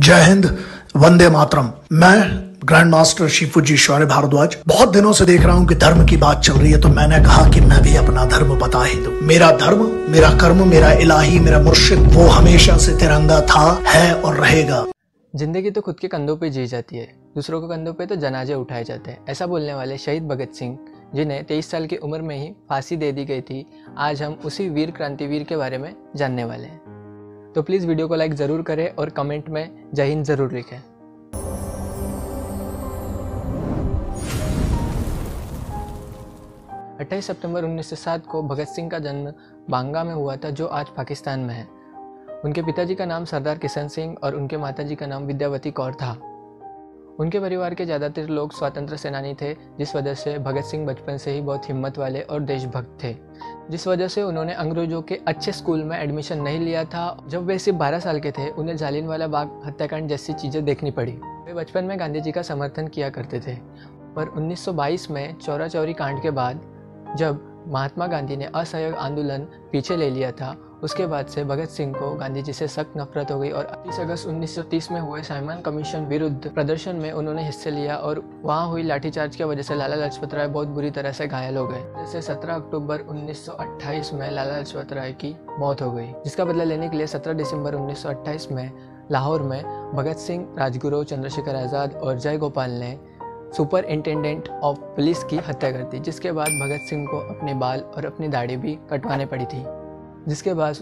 जय हिंद, वंदे मातरम। मैं ग्रैंड मास्टर शिफूजी शौर्य भारद्वाज बहुत दिनों से देख रहा हूं कि धर्म की बात चल रही है, तो मैंने कहा कि मैं भी अपना धर्म बता ही दूं। मेरा धर्म, मेरा कर्म, मेरा इलाही, मेरा मुर्शिद वो हमेशा से तिरंगा था, है और रहेगा। जिंदगी तो खुद के कंधों पे जी जाती है, दूसरों के कंधों पे तो जनाजे उठाए जाते हैं। ऐसा बोलने वाले शहीद भगत सिंह, जिन्हें 23 साल की उम्र में ही फांसी दे दी गई थी, आज हम उसी वीर क्रांतिवीर के बारे में जानने वाले हैं। तो प्लीज़ वीडियो को लाइक ज़रूर करें और कमेंट में जय हिंद ज़रूर लिखें। अट्ठाईस सितंबर 1907 को भगत सिंह का जन्म बांगा में हुआ था, जो आज पाकिस्तान में है। उनके पिताजी का नाम सरदार किशन सिंह और उनके माताजी का नाम विद्यावती कौर था। उनके परिवार के ज़्यादातर लोग स्वतंत्र सेनानी थे, जिस वजह से भगत सिंह बचपन से ही बहुत हिम्मत वाले और देशभक्त थे, जिस वजह से उन्होंने अंग्रेजों के अच्छे स्कूल में एडमिशन नहीं लिया था। जब वे सिर्फ 12 साल के थे, उन्हें जालियनवाला बाग हत्याकांड जैसी चीज़ें देखनी पड़ी। वे बचपन में गांधी जी का समर्थन किया करते थे, पर 1922 में चौरा चौरी कांड के बाद, जब महात्मा गांधी ने असहयोग आंदोलन पीछे ले लिया था, उसके बाद से भगत सिंह को गांधी जी से सख्त नफरत हो गई और 30 अगस्त 1930 में हुए साइमन कमीशन विरुद्ध प्रदर्शन में उन्होंने हिस्से लिया और वहां हुई लाठीचार्ज की वजह से लाला लाजपत राय बहुत बुरी तरह से घायल हो गए। जैसे 17 अक्टूबर 1928 में लाला लाजपत राय की मौत हो गई, जिसका बदला लेने के लिए 17 दिसंबर 1928 में लाहौर में भगत सिंह, राजगुरु, चंद्रशेखर आज़ाद और जय गोपाल ने सुपरिंटेंडेंट ऑफ पुलिस की हत्या कर दी, जिसके बाद भगत सिंह को अपने बाल और अपनी दाढ़ी भी कटवाने पड़ी थी। जिसके बाद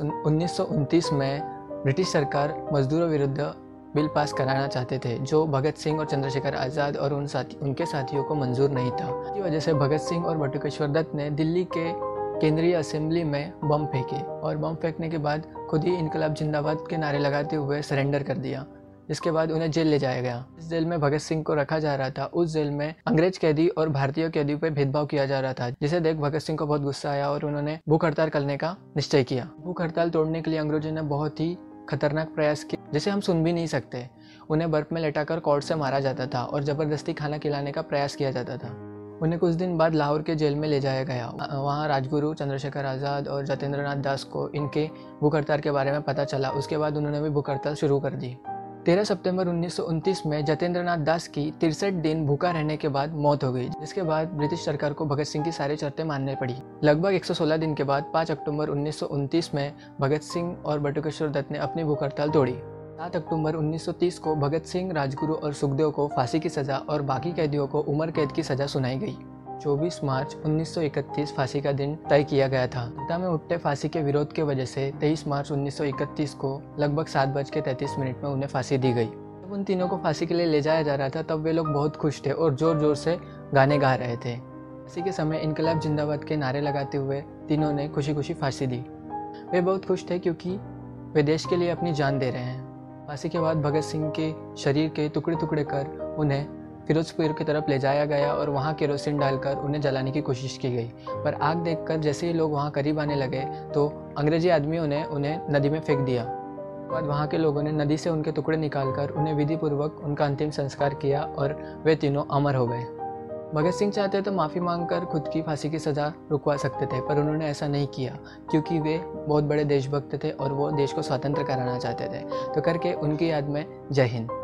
1929 में ब्रिटिश सरकार मजदूरों विरुद्ध बिल पास कराना चाहते थे, जो भगत सिंह और चंद्रशेखर आज़ाद और उनके साथियों को मंजूर नहीं था। इसी वजह से भगत सिंह और बटुकेश्वर दत्त ने दिल्ली के केंद्रीय असेंबली में बम फेंके और बम फेंकने के बाद खुद ही इनकलाब जिंदाबाद के नारे लगाते हुए सरेंडर कर दिया। इसके बाद उन्हें जेल ले जाया गया। जिस जेल में भगत सिंह को रखा जा रहा था, उस जेल में अंग्रेज कैदी और भारतीय कैदियों पर भेदभाव किया जा रहा था, जिसे देख भगत सिंह को बहुत गुस्सा आया और उन्होंने भूख हड़ताल करने का निश्चय किया। भूख हड़ताल तोड़ने के लिए अंग्रेजों ने बहुत ही खतरनाक प्रयास किए, जिसे हम सुन भी नहीं सकते। उन्हें बर्फ में लटाकर कॉर्ड से मारा जाता था और जबरदस्ती खाना खिलाने का प्रयास किया जाता था। उन्हें कुछ दिन बाद लाहौर के जेल में ले जाया गया। वहाँ राजगुरु, चंद्रशेखर आज़ाद और जतेंद्र नाथ दास को इनके भूख हड़ताल के बारे में पता चला। उसके बाद उन्होंने भी भूख हड़ताल शुरू कर दी। 13 सितंबर 1929 में जतेंद्र नाथ दास की 63 दिन भूखा रहने के बाद मौत हो गई, जिसके बाद ब्रिटिश सरकार को भगत सिंह की सारी शर्तें माननी पड़ी। लगभग 116 दिन के बाद 5 अक्टूबर 1929 में भगत सिंह और बटुकेश्वर दत्त ने अपनी भूख हड़ताल तोड़ी। 7 अक्टूबर 1930 को भगत सिंह, राजगुरु और सुखदेव को फांसी की सजा और बाकी कैदियों को उम्र कैद की सजा सुनाई गई। 24 मार्च 1931 फांसी का दिन तय किया गया था। जनता में उठते फांसी के विरोध के वजह से 23 मार्च 1931 को लगभग 7:33 में उन्हें फांसी दी गई। जब उन तीनों को फांसी के लिए ले जाया जा रहा था, तब वे लोग बहुत खुश थे और जोर जोर से गाने गा रहे थे। फांसी के समय इनकलाब जिंदाबाद के नारे लगाते हुए तीनों ने खुशी खुशी फांसी दी। वे बहुत खुश थे क्योंकि वे देश के लिए अपनी जान दे रहे हैं। फांसी के बाद भगत सिंह के शरीर के टुकड़े टुकड़े कर उन्हें फिरोजपुर की तरफ ले जाया गया और वहाँ केरोसिन डालकर उन्हें जलाने की कोशिश की गई, पर आग देखकर जैसे ही लोग वहाँ करीब आने लगे तो अंग्रेजी आदमियों ने उन्हें नदी में फेंक दिया। उसके बाद वहाँ के लोगों ने नदी से उनके टुकड़े निकालकर उन्हें विधिपूर्वक उनका अंतिम संस्कार किया और वे तीनों अमर हो गए। भगत सिंह चाहते तो माफ़ी मांगकर खुद की फांसी की सज़ा रुकवा सकते थे, पर उन्होंने ऐसा नहीं किया क्योंकि वे बहुत बड़े देशभक्त थे और वो देश को स्वतंत्र कराना चाहते थे। तो करके उनकी याद में जय हिंद।